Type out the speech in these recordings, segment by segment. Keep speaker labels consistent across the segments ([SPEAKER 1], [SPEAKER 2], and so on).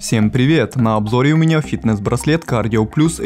[SPEAKER 1] Всем привет! На обзоре у меня фитнес-браслет Cardio Plus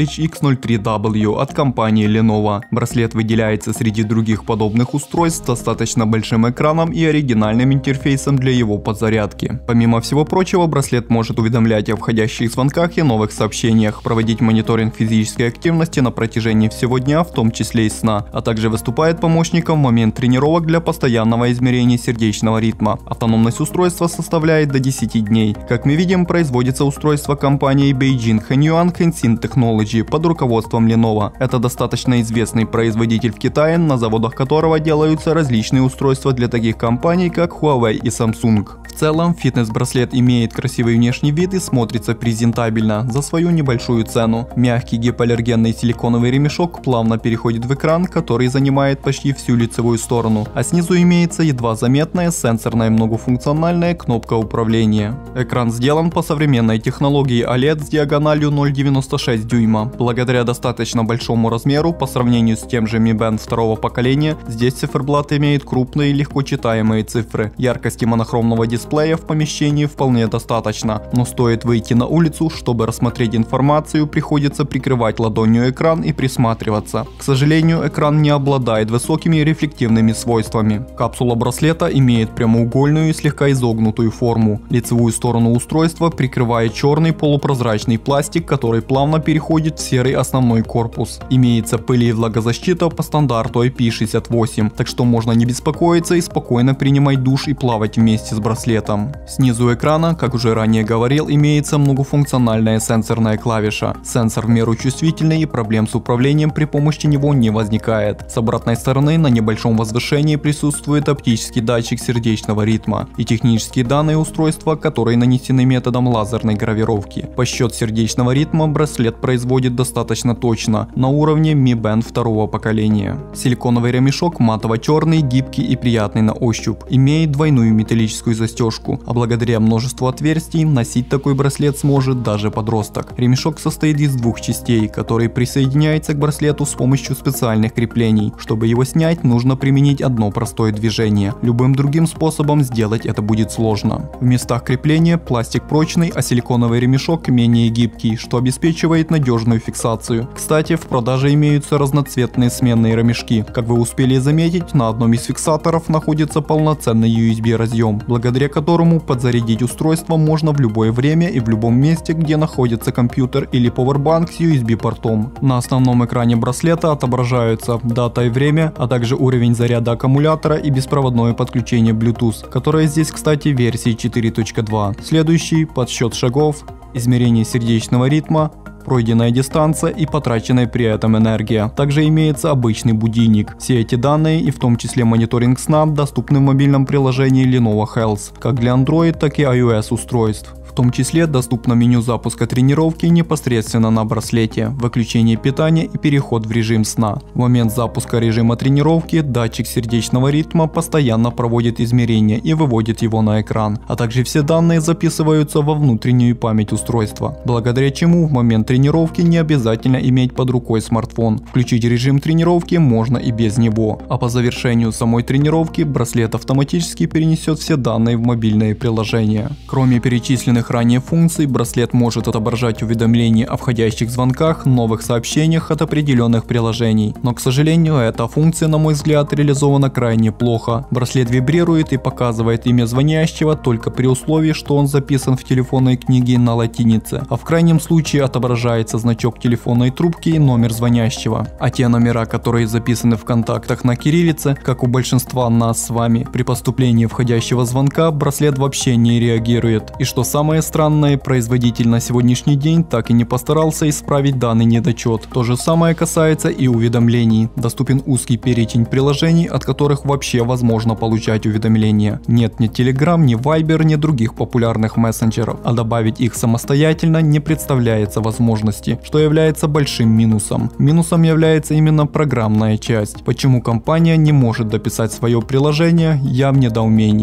[SPEAKER 1] HX03W от компании Lenovo. Браслет выделяется среди других подобных устройств с достаточно большим экраном и оригинальным интерфейсом для его подзарядки. Помимо всего прочего, браслет может уведомлять о входящих звонках и новых сообщениях, проводить мониторинг физической активности на протяжении всего дня, в том числе и сна, а также выступает помощником в момент тренировок для постоянного измерения сердечного ритма. Автономность устройства составляет до 10 дней. Как мы видим, производится устройство компании Beijing Henyuan Henshin Technology под руководством Lenovo. Это достаточно известный производитель в Китае, на заводах которого делаются различные устройства для таких компаний, как Huawei и Samsung. В целом, фитнес-браслет имеет красивый внешний вид и смотрится презентабельно за свою небольшую цену. Мягкий гипоаллергенный силиконовый ремешок плавно переходит в экран, который занимает почти всю лицевую сторону, а снизу имеется едва заметная сенсорная многофункциональная кнопка управления. Экран сделан по современной технологии OLED с диагональю 0,96 дюйма. Благодаря достаточно большому размеру по сравнению с тем же Mi Band второго поколения, здесь циферблат имеет крупные и легко читаемые цифры. Яркости монохромного дисплея в помещении вполне достаточно, но стоит выйти на улицу, чтобы рассмотреть информацию, приходится прикрывать ладонью экран и присматриваться. К сожалению, экран не обладает высокими рефлективными свойствами. Капсула браслета имеет прямоугольную и слегка изогнутую форму. Лицевую сторону устройства прикрывает черный полупрозрачный пластик, который плавно переходит в серый основной корпус. Имеется пыли- и влагозащита по стандарту IP68, так что можно не беспокоиться и спокойно принимать душ и плавать вместе с браслетом. Снизу экрана, как уже ранее говорил, имеется многофункциональная сенсорная клавиша. Сенсор в меру чувствительный и проблем с управлением при помощи него не возникает. С обратной стороны на небольшом возвышении присутствует оптический датчик сердечного ритма и технические данные устройства, которые нанесены методом лазерной гравировки. Подсчет сердечного ритма браслет производит достаточно точно, на уровне Mi Band второго поколения. Силиконовый ремешок матово-черный, гибкий и приятный на ощупь. Имеет двойную металлическую застежку, а благодаря множеству отверстий носить такой браслет сможет даже подросток. Ремешок состоит из двух частей, которые присоединяются к браслету с помощью специальных креплений. Чтобы его снять, нужно применить одно простое движение. Любым другим способом сделать это будет сложно. В местах крепления пластик прочный, а силиконовый ремешок менее гибкий, что обеспечивает надежную фиксацию. Кстати, в продаже имеются разноцветные сменные ремешки. Как вы успели заметить, на одном из фиксаторов находится полноценный USB разъем, благодаря которому подзарядить устройство можно в любое время и в любом месте, где находится компьютер или пауэрбанк с USB портом. На основном экране браслета отображаются дата и время, а также уровень заряда аккумулятора и беспроводное подключение Bluetooth, которое здесь, кстати, версии 4.2. Следующий — подсчет шагов, измерение сердечного ритма, пройденная дистанция и потраченная при этом энергия. Также имеется обычный будильник. Все эти данные, и в том числе мониторинг сна, доступны в мобильном приложении Lenovo Health, как для Android, так и iOS устройств. В том числе доступно меню запуска тренировки непосредственно на браслете, выключение питания и переход в режим сна. В момент запуска режима тренировки датчик сердечного ритма постоянно проводит измерения и выводит его на экран, а также все данные записываются во внутреннюю память устройства, благодаря чему в момент тренировки не обязательно иметь под рукой смартфон. Включить режим тренировки можно и без него, а по завершению самой тренировки браслет автоматически перенесет все данные в мобильное приложение. Кроме перечисленных ранее функций, браслет может отображать уведомления о входящих звонках, новых сообщениях от определенных приложений. Но, к сожалению, эта функция, на мой взгляд, реализована крайне плохо. Браслет вибрирует и показывает имя звонящего только при условии, что он записан в телефонной книге на латинице, а в крайнем случае отображается значок телефонной трубки и номер звонящего. А те номера, которые записаны в контактах на кириллице, как у большинства нас с вами, при поступлении входящего звонка браслет вообще не реагирует. И что самое странное, производитель на сегодняшний день так и не постарался исправить данный недочет. То же самое касается и уведомлений. Доступен узкий перечень приложений, от которых вообще возможно получать уведомления. Нет ни Telegram, ни Viber, ни других популярных мессенджеров, а добавить их самостоятельно не представляется возможности, что является большим минусом. Минусом является именно программная часть. Почему компания не может дописать свое приложение, я в недоумении.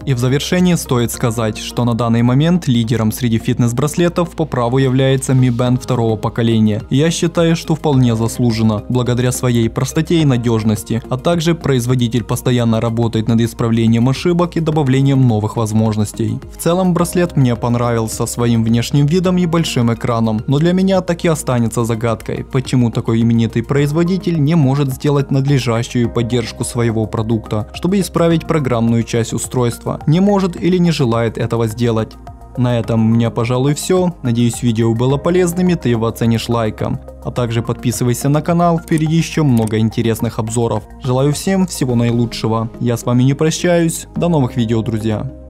[SPEAKER 1] И в завершении стоит сказать, что на данный момент лидером среди фитнес-браслетов по праву является Mi Band второго поколения. И я считаю, что вполне заслуженно, благодаря своей простоте и надежности, а также производитель постоянно работает над исправлением ошибок и добавлением новых возможностей. В целом браслет мне понравился своим внешним видом и большим экраном, но для меня так и останется загадкой, почему такой именитый производитель не может сделать надлежащую поддержку своего продукта, чтобы исправить программную часть устройства. Не может или не желает этого сделать. На этом у меня, пожалуй, все. Надеюсь, видео было полезным и ты его оценишь лайком. А также подписывайся на канал, впереди еще много интересных обзоров. Желаю всем всего наилучшего. Я с вами не прощаюсь. До новых видео, друзья.